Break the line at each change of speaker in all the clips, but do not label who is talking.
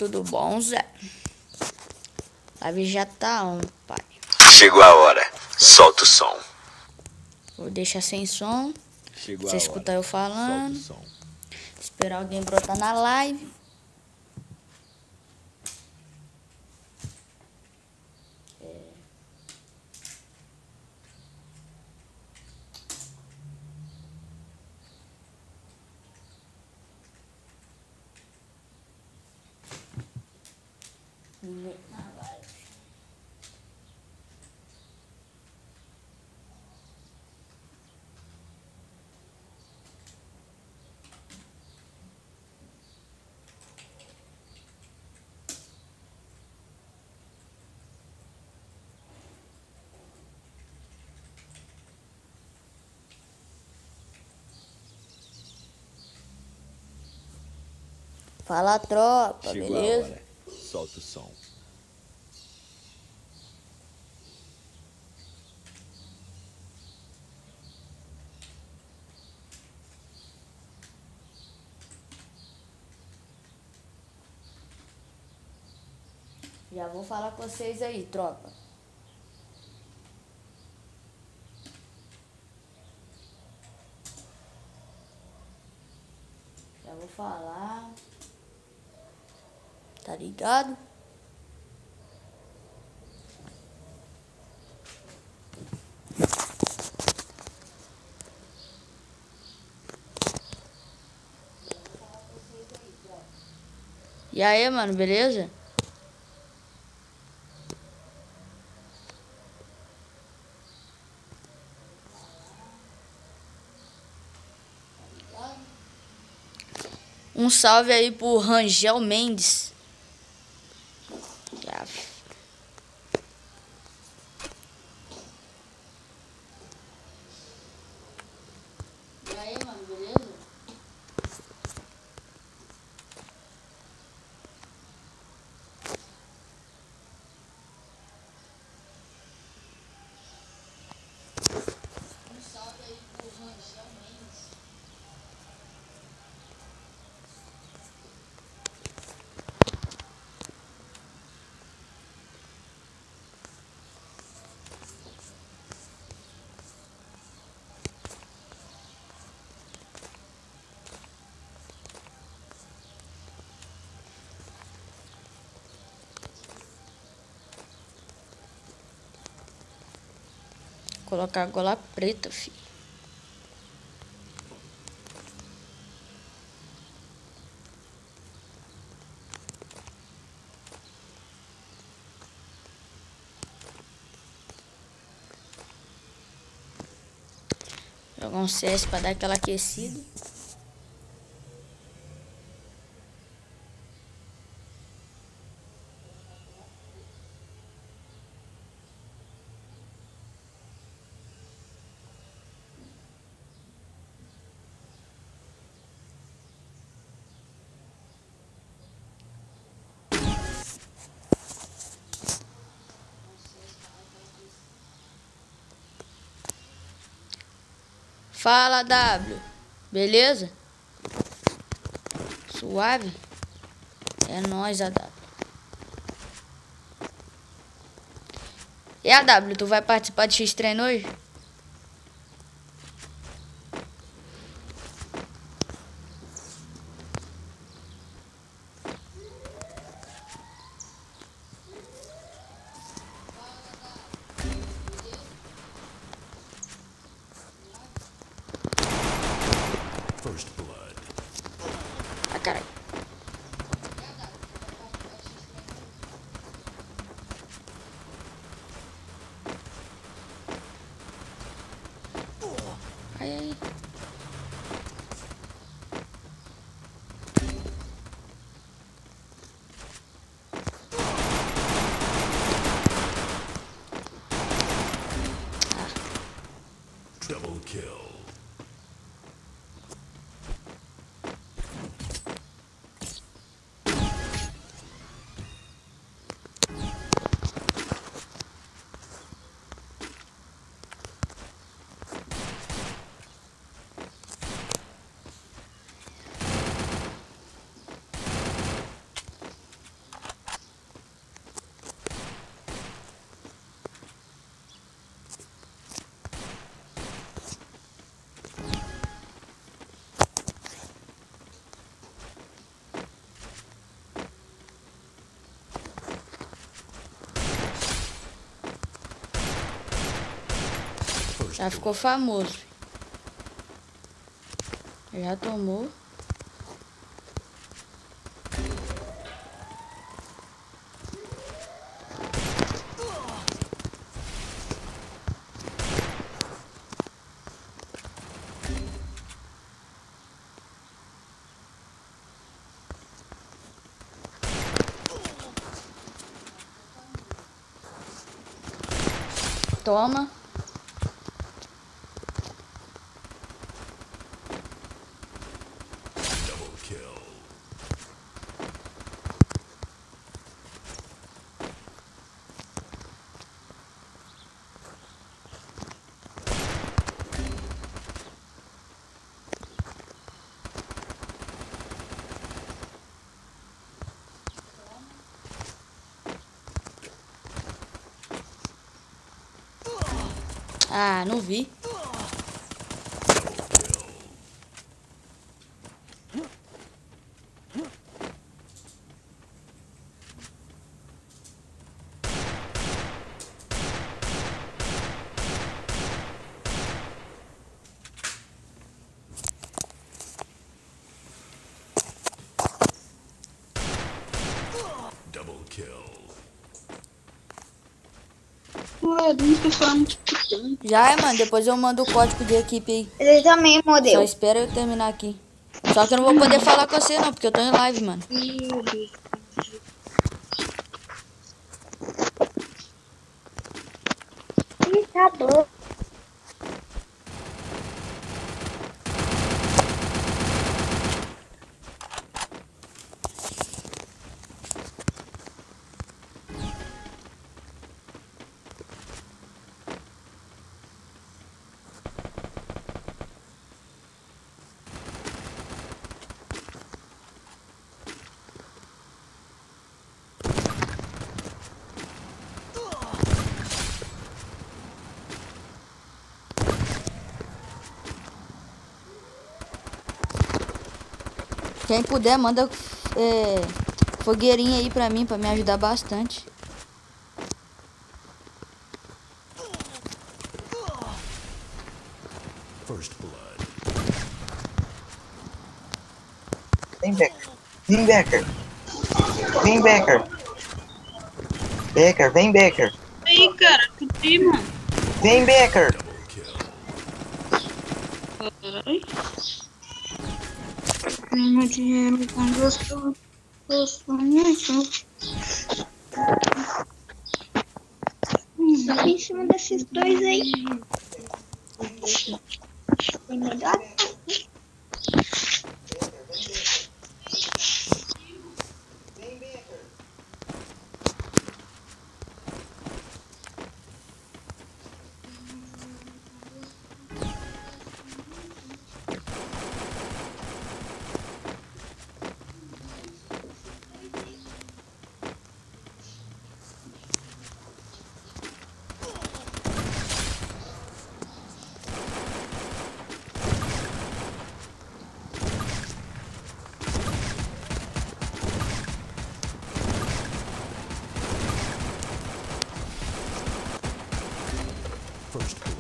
tudo bom, Zé? A live já tá on, pai.
Chegou a hora. Solta o som.
Vou deixar sem som.
Chegou
Você escutar eu falando.
Solta o som.
Esperar alguém brotar na live. Ninguém na live. Fala, tropa,
Chegou
beleza?
a hora. Solta o som.
Já vou falar com vocês aí, tropa. Já vou falar. Tá ligado? E aí, mano, beleza? Um salve aí pro Rangel Mendes. Já. E aí, mano, beleza? Um salve aí pro Rangel Mendes. Colocar a gola preta, filho. Jogar um CS pra dar aquela aquecida. Fala, W. Beleza? Suave? É nóis, a W. E a W, tu vai participar de X-Treino hoje?
First blood.
Ah, caralho. Ai, ai.
Double kill.
Já ficou famoso. Já tomou. Toma.
Double kill.
Ah, não vi.
Double kill.
Ué, nunca falamos de
Já é, mano. Depois eu mando o código de equipe aí.
ele também,
Só
modelo.
espera eu terminar aqui. Só que eu não vou poder falar com você não, porque eu tô em live, mano.
Ih, tá bom.
Quem puder, manda fogueirinha aí pra mim, pra me ajudar bastante.
First blood.
Vem, Becker. Vem, Becker. Vem, Becker. Becker, vem, Becker.
Aí, cara, que prima.
Vem, Becker.
Double kill.
Ai. Meu dinheiro com gosto. Só em cima desses dois aí. Tem melhor?
First blood.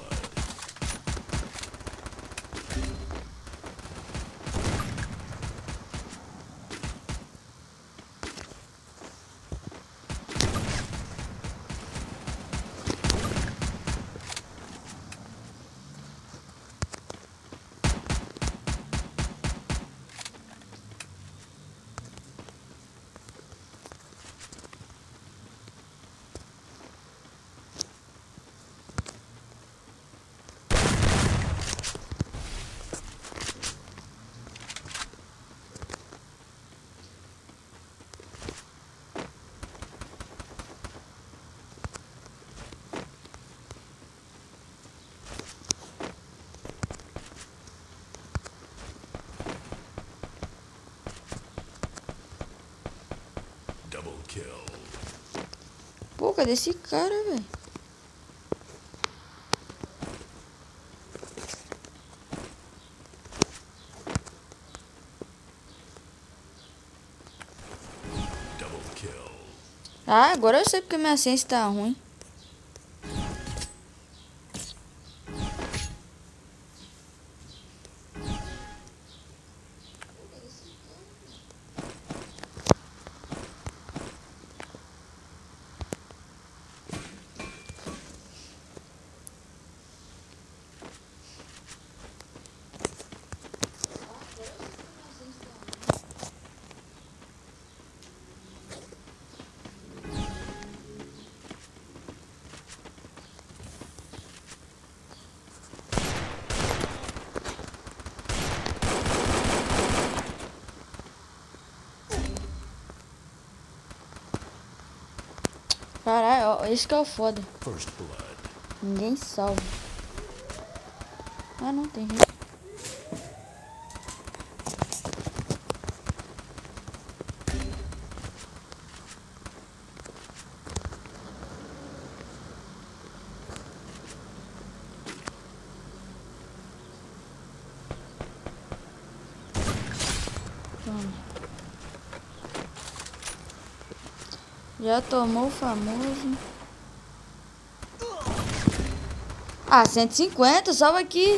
Double kill.
Pô, cadê esse cara, velho?
Double kill.
Ah, agora eu sei porque minha ciência tá ruim. Caralho, ó, esse que é o foda.
First blood.
Ninguém salva. Ah, não tem jeito. Já tomou o famoso. Ah, 150, salva aqui.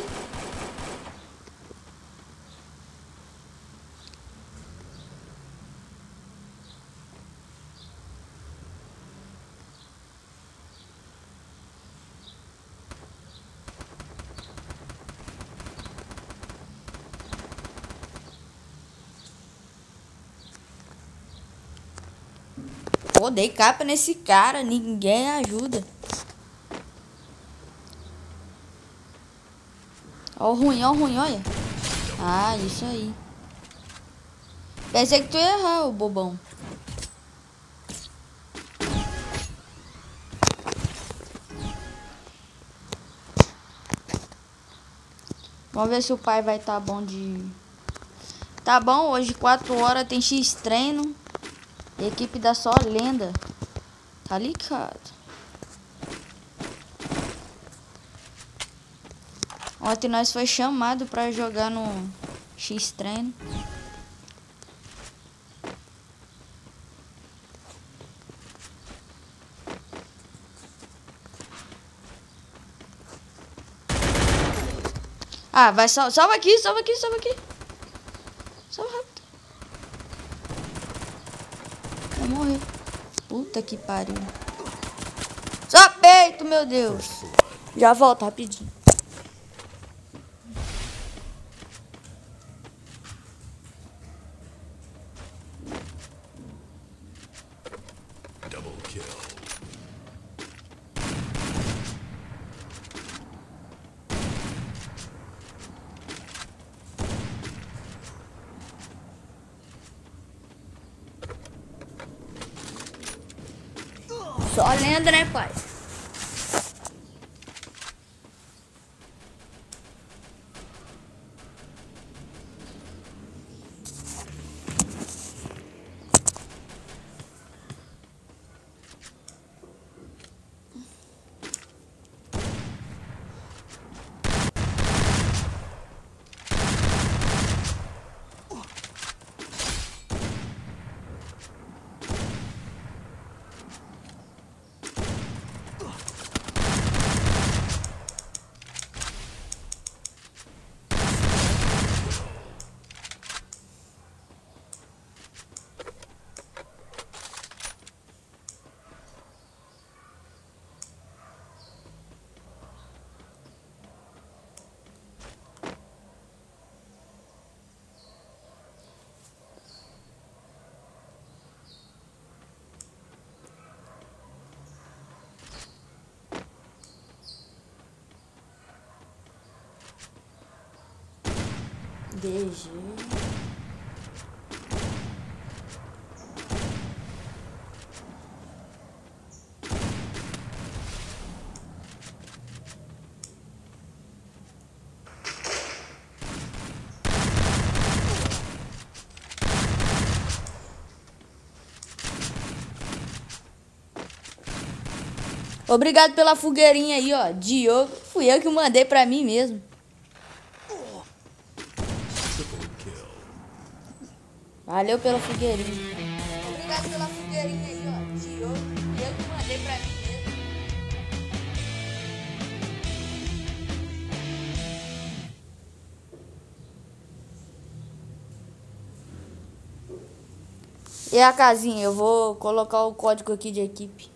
Pô, dei capa nesse cara, ninguém ajuda. Ó o ruim, olha. Ah, isso aí. Pensei que tu ia errar, ô bobão. Vamos ver se o pai vai tá bom de... Tá bom, hoje 4 horas tem X treino. Equipe da só lenda. Tá ligado? Ontem nós foi chamado pra jogar no X treino. Ah, vai, salva aqui. Salva rápido. Vai morrer. Puta que pariu. Só peito, meu Deus. Já volto rapidinho.
Double kill.
Só lenda, né, pai? DG. Obrigado pela fogueirinha aí, ó. Diogo, fui eu que mandei pra mim mesmo.
Triple kill.
Valeu pela fogueirinha. Obrigado pela fogueirinha aí, ó. Diogo, fui eu que mandei pra mim mesmo. E a casinha? Eu vou colocar o código aqui de equipe.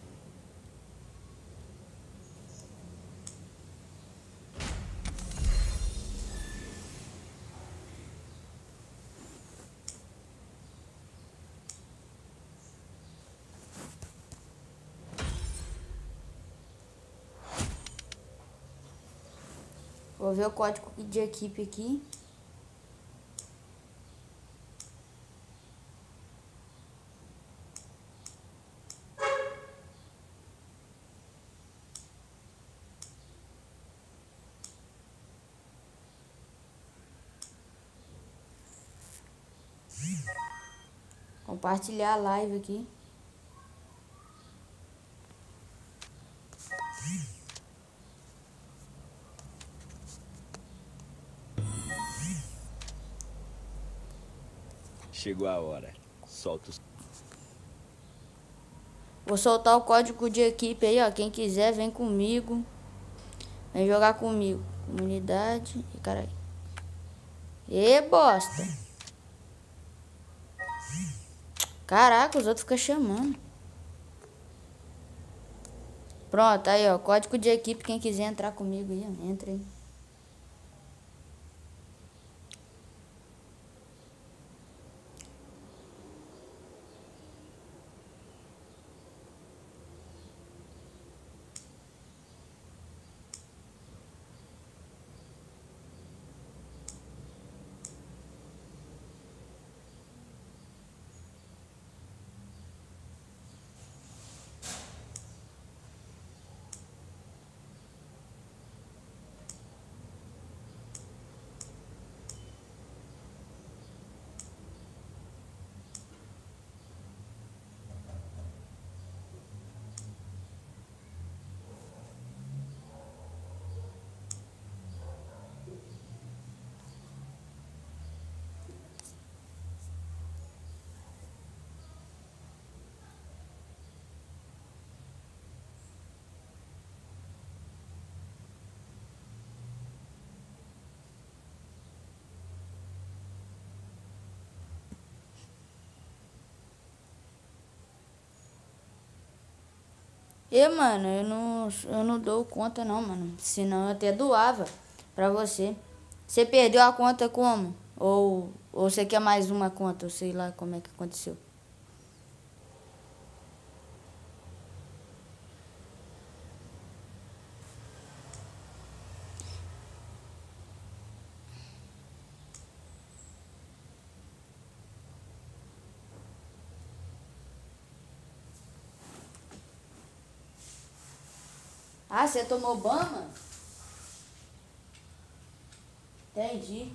Vou ver o código de equipe aqui. Compartilhar a live aqui.
Chegou a hora. Solta o som.
Vou soltar o código de equipe aí, ó. Quem quiser, vem comigo. Vem jogar comigo. Comunidade. E caralho. E bosta. Caraca, os outros ficam chamando. Pronto, aí, ó. Código de equipe. Quem quiser entrar comigo aí, ó. Entra aí. Mano, eu não dou conta não, mano. Senão eu até doava pra você. Você perdeu a conta como? Ou você quer mais uma conta? Eu sei lá como é que aconteceu. Ah, você tomou ban, mano? Entendi.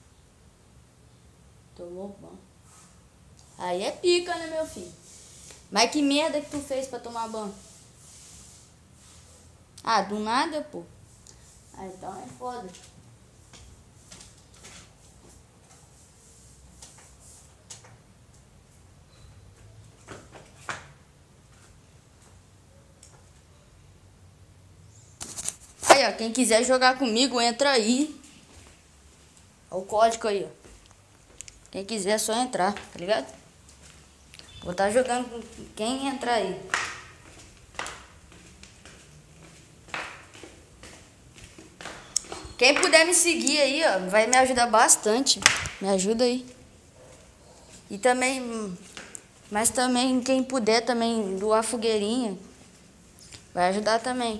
Tomou ban. Aí é pica, né, meu filho? Mas que merda que tu fez pra tomar ban? Ah, do nada, pô. Ah, então é foda. Aí, ó, quem quiser jogar comigo, entra aí. Olha o código aí, ó. Quem quiser é só entrar, tá ligado? Vou estar jogando com quem entrar aí. Quem puder me seguir aí, ó, vai me ajudar bastante. Me ajuda aí. E também, mas também quem puder também doar fogueirinha, vai ajudar também.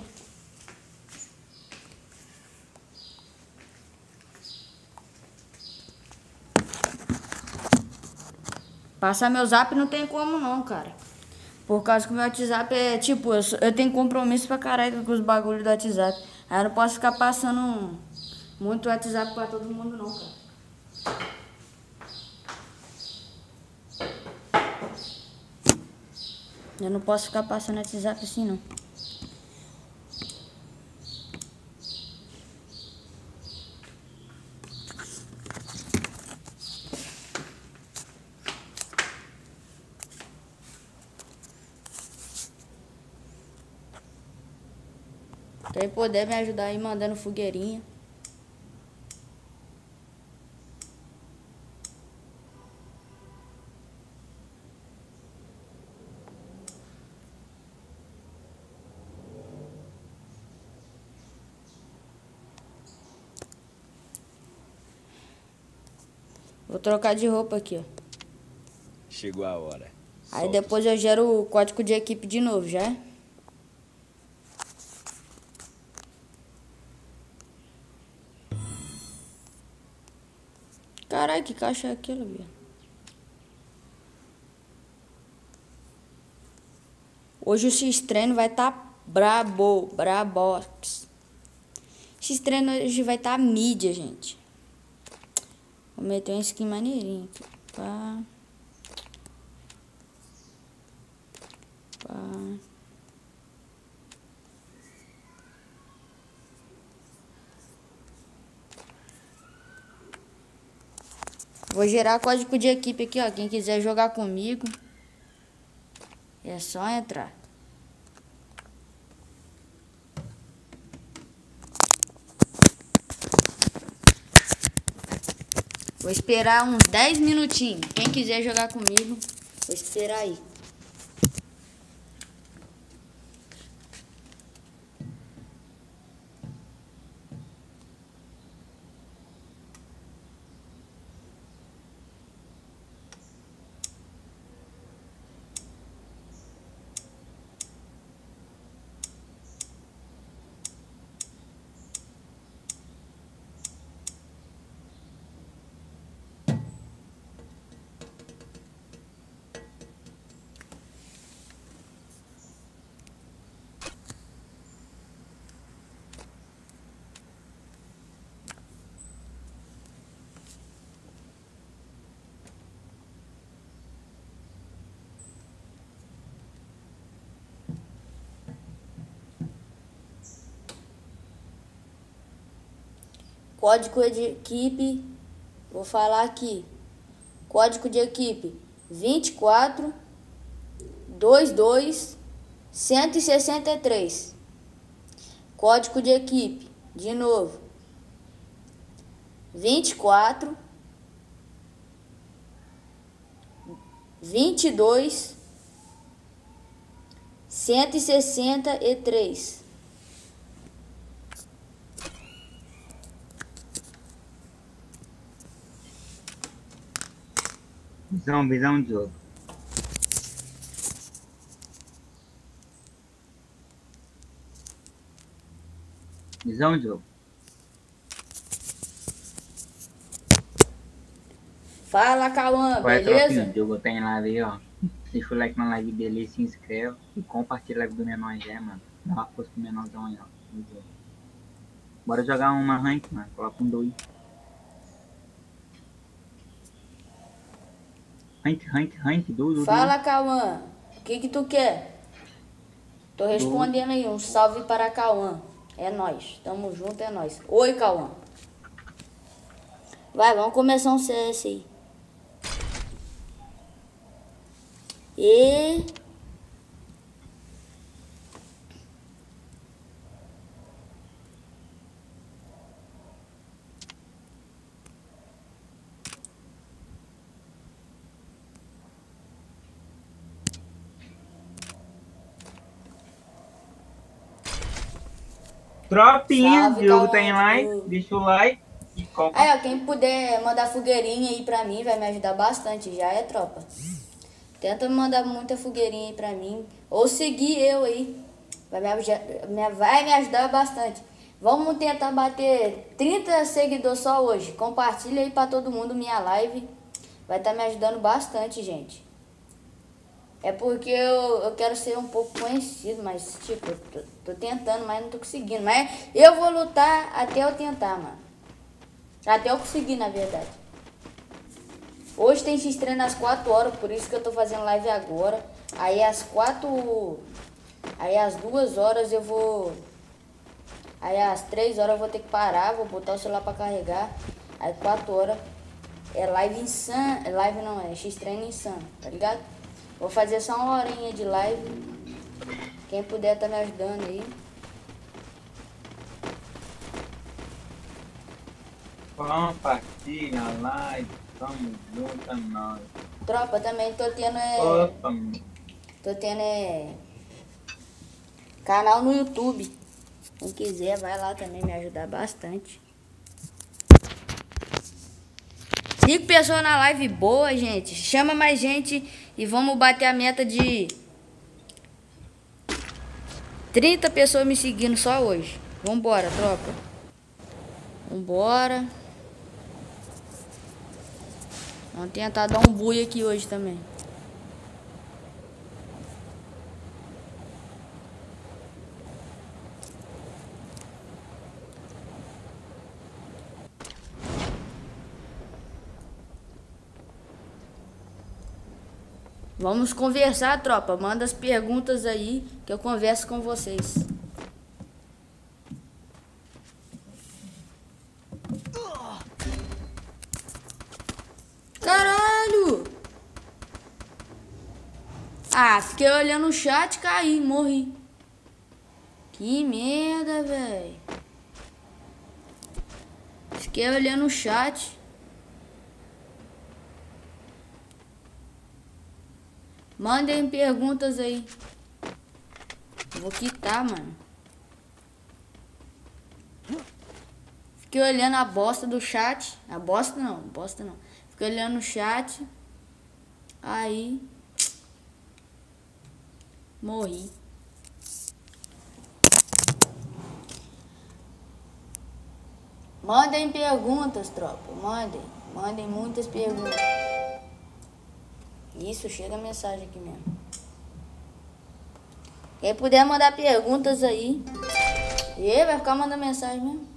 Passar meu zap não tem como não, cara. Por causa que o meu WhatsApp é tipo, eu tenho compromisso pra caralho com os bagulhos do WhatsApp. Aí eu não posso ficar passando muito WhatsApp pra todo mundo não, cara. Eu não posso ficar passando WhatsApp assim não. Quem puder me ajudar aí mandando fogueirinha. Vou trocar de roupa aqui, ó.
Chegou a hora.
Aí
Solta
depois eu gero o código de equipe de novo, já? Caralho, que caixa é aquela, viu? Hoje o X-Treino vai tá brabox. X-Treino hoje vai tá mídia, gente. Vou meter uma skin maneirinha aqui. Pá. Pá. Vou gerar código de equipe aqui, ó. Quem quiser jogar comigo, é só entrar. Vou esperar uns 10 minutinhos. Quem quiser jogar comigo, vou esperar aí. Código de equipe, vou falar aqui. Código de equipe 24 22 163. Código de equipe, de novo. 24 22 163.
Visão de jogo. Visão de jogo.
Fala, Cauã,
Qual é a
beleza?
tropinha? O jogo tem live aí, ó. Deixa o like na live dele, se inscreve e compartilha a live do menor já, mano. Dá uma força pro menorzão aí, ó. Bora jogar uma rank, mano. Coloca um 2. Rank, do.
Fala, Cauã, o que tu quer? Tô respondendo aí, um salve para Cauã. É nóis, tamo junto, é nóis. Oi, Cauã. Vai, vamos começar um CS aí. E...
Tropinha,
Salve,
o jogo
Cauã.
tem like, deixa o like e compartilha.
Aí, ó, quem puder mandar fogueirinha aí pra mim vai me ajudar bastante, já é, tropa. Tenta mandar muita fogueirinha aí pra mim. Ou seguir eu aí. Vai me ajudar bastante. Vamos tentar bater 30 seguidores só hoje. Compartilha aí pra todo mundo minha live. Vai estar me ajudando bastante, gente. É porque eu quero ser um pouco conhecido, mas tipo, eu tô tentando, mas não tô conseguindo. Mas eu vou lutar até eu tentar, mano. Até eu conseguir, na verdade. Hoje tem X-Treino às 4 horas, por isso que eu tô fazendo live agora. Aí às 2 horas eu vou... Aí às 3 horas eu vou ter que parar, vou botar o celular pra carregar. Aí 4 horas é live insano. Live não, é X-Treino insano, tá ligado? Vou fazer só uma horinha de live. Quem puder tá me ajudando aí.
Compartilha a live, tamo junto, é nóis.
Tropa, também tô tendo
Opa,
canal no YouTube. Quem quiser vai lá também me ajudar bastante. 5 pessoas na live boa, gente. Chama mais gente e vamos bater a meta de 30 pessoas me seguindo só hoje. Vambora, tropa. Vambora. Vamos tentar dar um bui aqui hoje também. Vamos conversar, tropa. Manda as perguntas aí que eu converso com vocês. Caralho! Ah, fiquei olhando o chat, caí, morri. Que merda, velho. Fiquei olhando o chat. Mandem perguntas aí. Vou quitar, mano. Fiquei olhando a bosta do chat. A bosta não, bosta não. Fiquei olhando o chat. Aí. Morri. Mandem perguntas, tropa. Mandem muitas perguntas. Isso, chega a mensagem aqui mesmo. Quem puder mandar perguntas aí. E vai ficar mandando mensagem mesmo.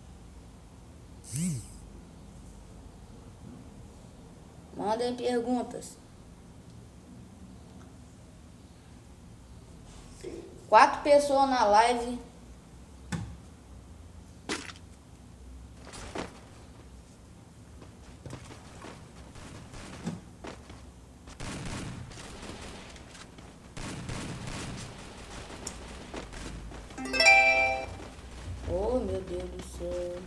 Mandem perguntas. 4 pessoas na live. Oh, meu Deus do céu.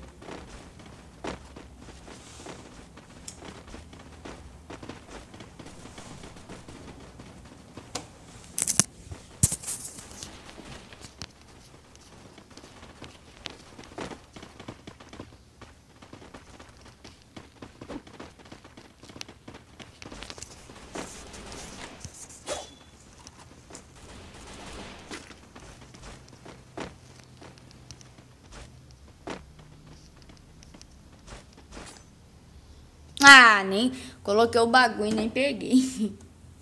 Ah, nem coloquei o bagulho e nem peguei.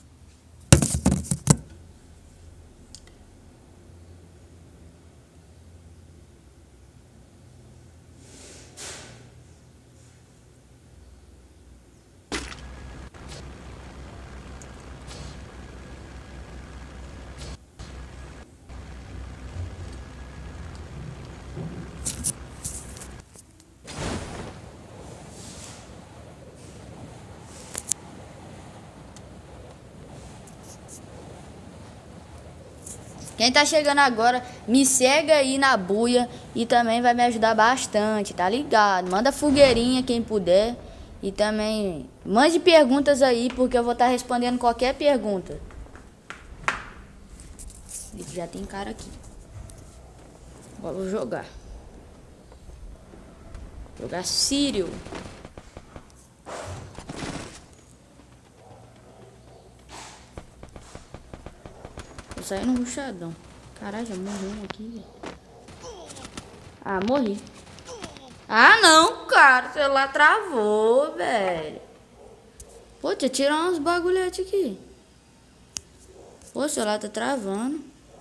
Quem tá chegando agora, me segue aí na buia e também vai me ajudar bastante, tá ligado? Manda fogueirinha quem puder e também mande perguntas aí, porque eu vou estar respondendo qualquer pergunta. Já tem cara aqui. Vou jogar. Jogar Sírio. Tô saindo rushadão. Caralho, já morreu um aqui, velho. Ah, morri. Ah, não, cara. O celular travou, velho. Pô, deixa eu tirar uns bagulhetes aqui. Pô, o celular tá travando.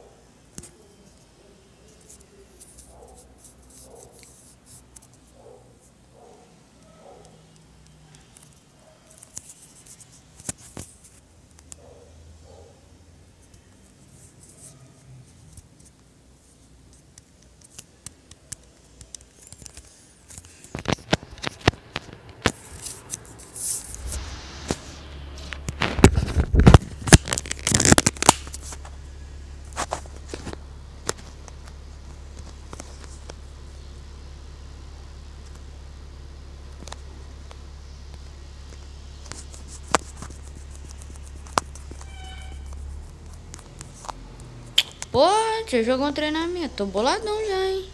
Pô, você jogou um treinamento. Tô boladão já, hein?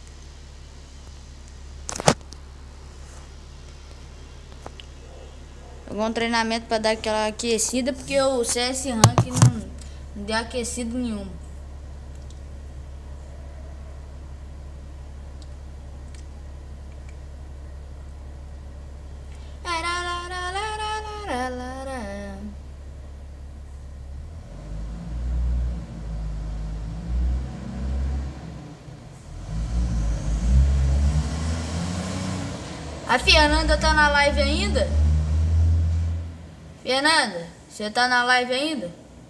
Jogou um treinamento pra dar aquela aquecida, porque o CS Rank não deu aquecido nenhum. A Fernanda tá na live ainda? Fernanda, Você tá na live ainda?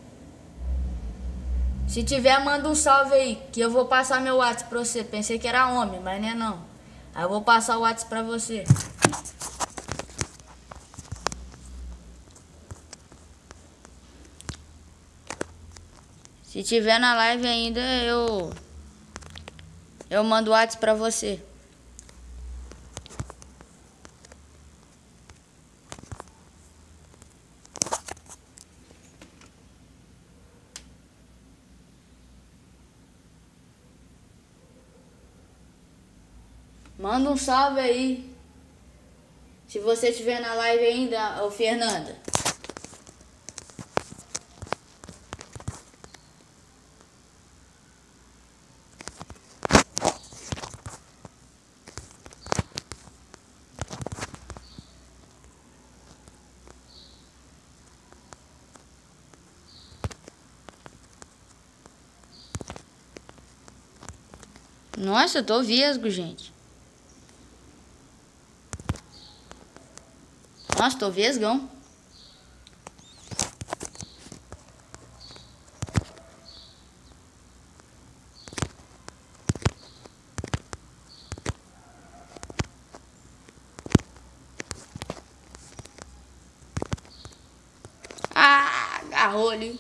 Se tiver, manda um salve aí, que eu vou passar meu WhatsApp pra você. Pensei que era homem, mas não é não. Aí eu vou passar o WhatsApp pra você. Se tiver na live ainda, eu mando o WhatsApp pra você. Manda um salve aí. Se você estiver na live ainda, ô Fernanda. Nossa, eu tô vesgo, gente. Nossa, tô vesgão. Ah, agarrou ali.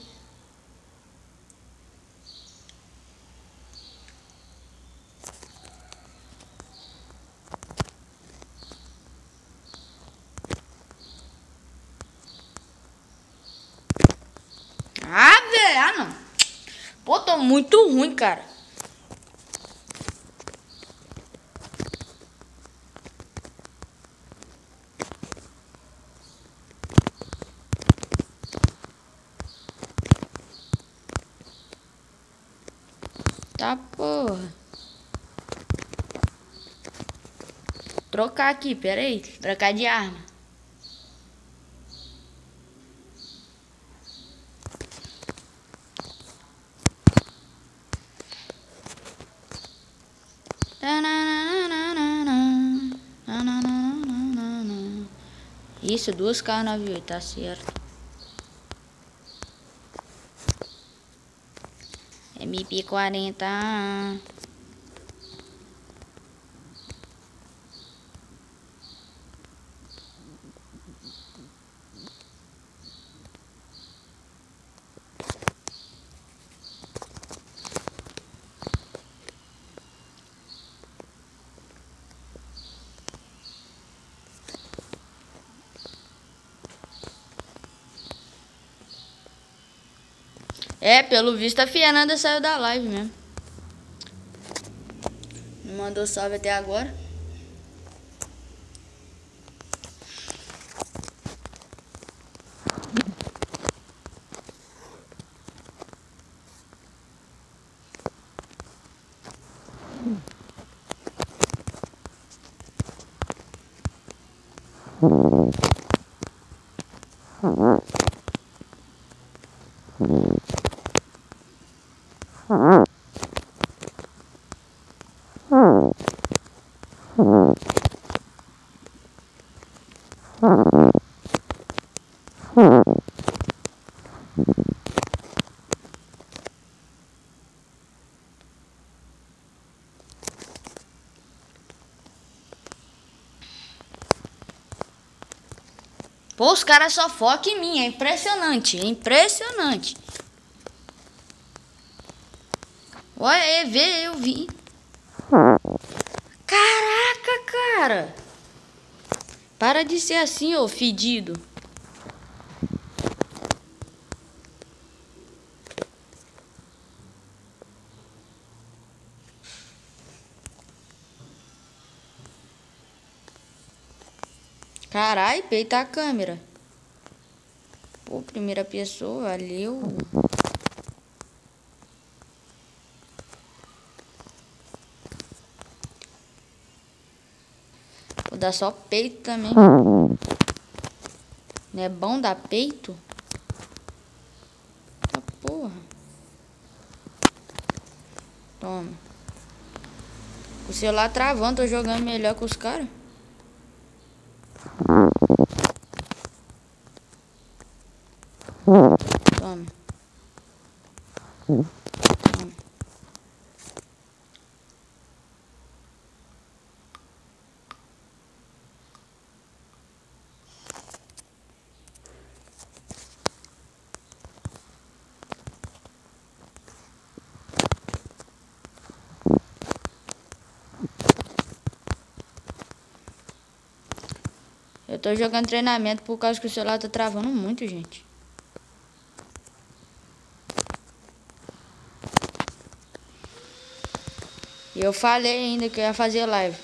Ah, velho, ah não. Pô, tô muito ruim, cara. Tá, porra. Trocar aqui, pera aí. Trocar de arma. Isso, 2K98, tá certo. MP40. É, pelo visto a Fernanda saiu da live mesmo. Não mandou salve até agora. Pô, os caras só focam em mim, é impressionante, é impressionante. Olha, vê, eu vi. Caraca, cara. Para de ser assim, ô fedido. Carai, peita a câmera. Pô, primeira pessoa, valeu. Vou dar só peito também. Não é bom dar peito? Tá porra. Toma. O celular travando, tô jogando melhor que os caras. Toma. Eu tô jogando treinamento por causa que o celular tá travando muito, gente. E eu falei ainda que eu ia fazer live.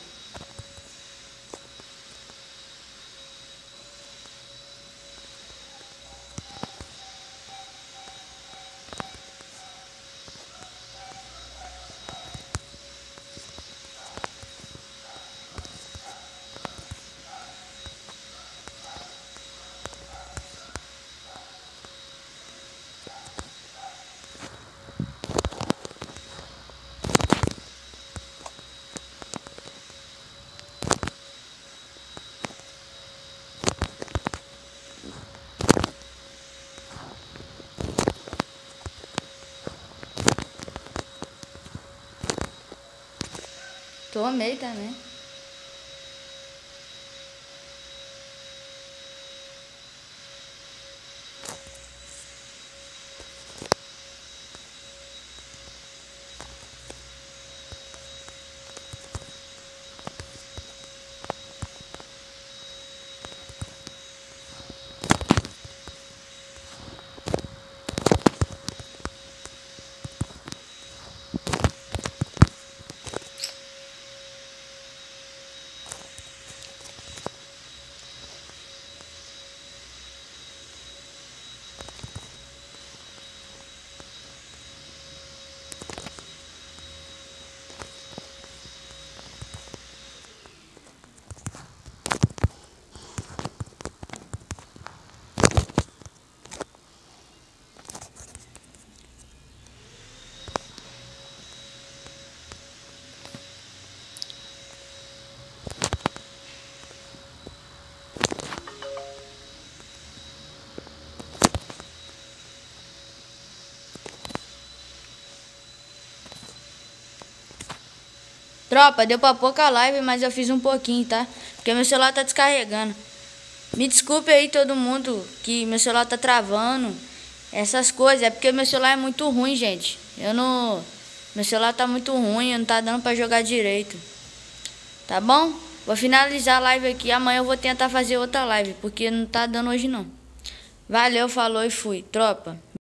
Tomei também. Tropa, deu pra pouca live, mas eu fiz um pouquinho, tá? Porque meu celular tá descarregando. Me desculpe aí todo mundo que meu celular tá travando. Essas coisas, é porque meu celular é muito ruim, gente. Meu celular tá muito ruim, não tá dando pra jogar direito. Tá bom? Vou finalizar a live aqui. Amanhã eu vou tentar fazer outra live, porque não tá dando hoje não. Valeu, falou e fui. Tropa.